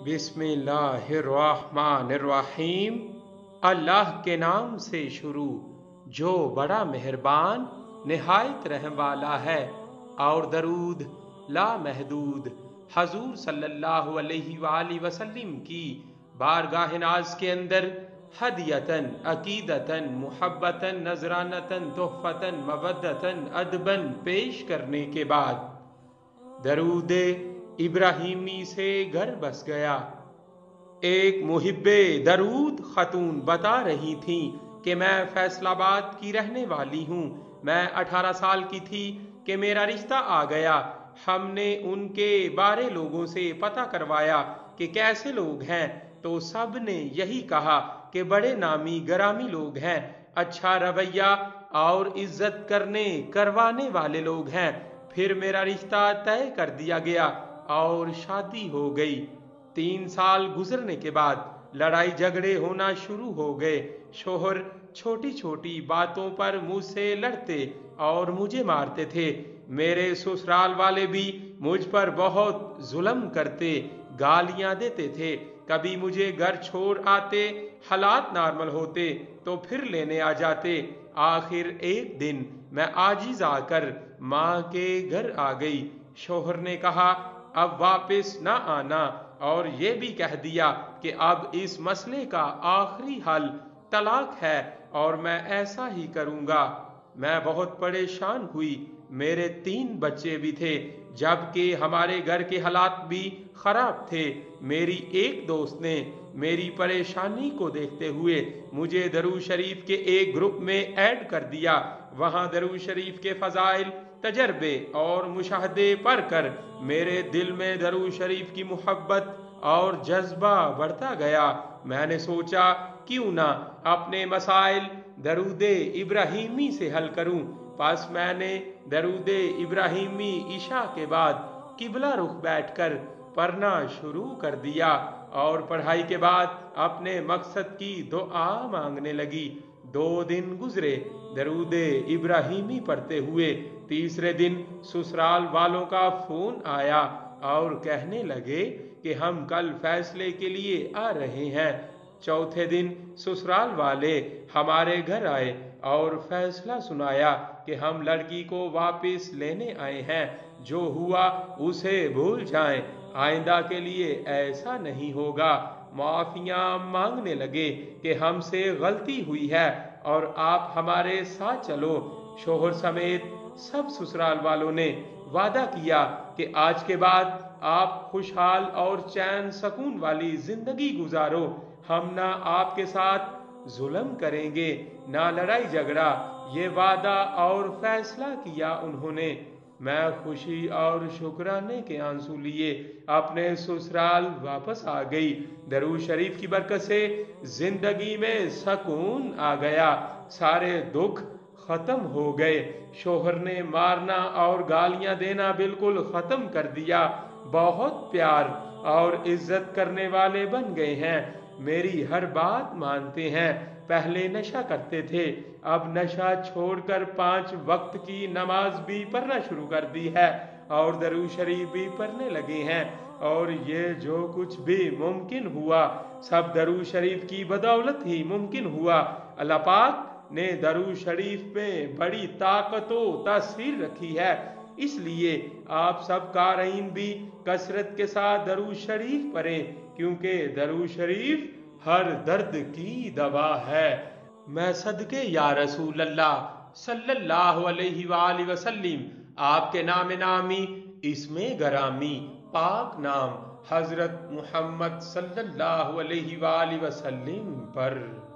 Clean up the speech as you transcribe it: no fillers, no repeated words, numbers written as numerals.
बिस्मिल्लाहिर्रहमानिर्रहीम। अल्लाह के नाम से शुरू जो बड़ा मेहरबान निहायत रहम वाला है। और दरूद लामहदूद हजूर सल्लल्लाहु अलैहि वसल्लम की बारगाह नाज के अंदर हदियतन अकीदतन मुहब्बतन नजरानतन तोहफतन मवद्दतन अदबन पेश करने के बाद दरूद इब्राहिमी से घर बस गया। एक मुहिब्बे दरूद खतून बता रही थीं कि मैं फैसलाबाद की रहने वाली हूँ। मैं 18 साल की थी कि मेरा रिश्ता आ गया। हमने उनके बारे लोगों से पता करवाया कि कैसे लोग हैं, तो सब ने यही कहा कि बड़े नामी गरामी लोग हैं, अच्छा रवैया और इज्जत करने करवाने वाले लोग हैं। फिर मेरा रिश्ता तय कर दिया गया और शादी हो गई। 3 साल गुजरने के बाद लड़ाई झगड़े होना शुरू हो गए। शोहर छोटी छोटी बातों पर मुझसे लड़ते और मुझे मारते थे। मेरे ससुराल वाले भी मुझ पर बहुत जुल्म करते, गालियां देते थे। कभी मुझे घर छोड़ आते, हालात नॉर्मल होते तो फिर लेने आ जाते। आखिर एक दिन मैं आजिज आकर माँ के घर आ गई। शोहर ने कहा अब वापस ना आना, और ये भी कह दिया कि अब इस मसले का आखिरी हल तलाक है और मैं ऐसा ही करूँगा। मैं बहुत परेशान हुई। मेरे 3 बच्चे भी थे, जबकि हमारे घर के हालात भी खराब थे। मेरी एक दोस्त ने मेरी परेशानी को देखते हुए मुझे दरूद शरीफ के एक ग्रुप में ऐड कर दिया। वहाँ दरूद शरीफ के फजाइल, तजर्बे और मुशाहदे पढ़कर मेरे दिल में दरूद शरीफ की मोहब्बत और जज्बा बढ़ता गया। मैंने सोचा क्यों ना अपने मसाइल दरूद इब्राहिमी से हल करूं। बस मैंने दरूद इब्राहिमी इशा के बाद किबला रुख बैठकर पढ़ना शुरू कर दिया और पढ़ाई के बाद अपने मकसद की दुआ मांगने लगी। 2 दिन गुजरे दरूद इब्राहिमी पढ़ते हुए। तीसरे दिन ससुराल वालों का फोन आया और कहने लगे कि हम कल फैसले के लिए आ रहे हैं। चौथे दिन ससुराल वाले हमारे घर आए और फैसला सुनाया कि हम लड़की को वापस लेने आए हैं। जो हुआ उसे भूल जाएं, आइंदा के लिए ऐसा नहीं होगा। माफियां मांगने लगे कि हमसे गलती हुई है और आप हमारे साथ चलो। शोहर समेत सब ससुराल वालों ने वादा किया कि आज के बाद आप खुशहाल और चैन सुकून वाली जिंदगी गुजारो। हम ना आपके साथ जुल्म करेंगे, ना लड़ाई झगड़ा। ये वादा और फैसला किया उन्होंने। मैं खुशी और शुक्राने के आंसू लिए अपने ससुराल वापस आ गई। दरूद शरीफ की बरकत से जिंदगी में सुकून आ गया, सारे दुख खत्म हो गए। शोहर ने मारना और गालियां देना बिल्कुल खत्म कर दिया। बहुत प्यार और इज्जत करने वाले बन गए हैं। मेरी हर बात मानते हैं। पहले नशा करते थे, अब नशा छोड़कर 5 वक्त की नमाज भी पढ़ना शुरू कर दी है और दरूद शरीफ भी पढ़ने लगे हैं। और ये जो कुछ भी मुमकिन हुआ सब दरूद शरीफ की बदौलत ही मुमकिन हुआ। अल्लाह पाक ने दरूद शरीफ में बड़ी ताकत व तासीर रखी है, इसलिए आप सब कारईन भी कसरत के साथ दरूद शरीफ पढ़ें, क्योंकि दरूद शरीफ हर दर्द की दवा है। मैं सदके या रसूल अल्लाह सल्लल्लाहु अलैहि वसल्लम आपके नाम नामी इसमें गरामी पाक नाम हजरत मुहम्मद सल्लल्लाहु अलैहि वसल्लम पर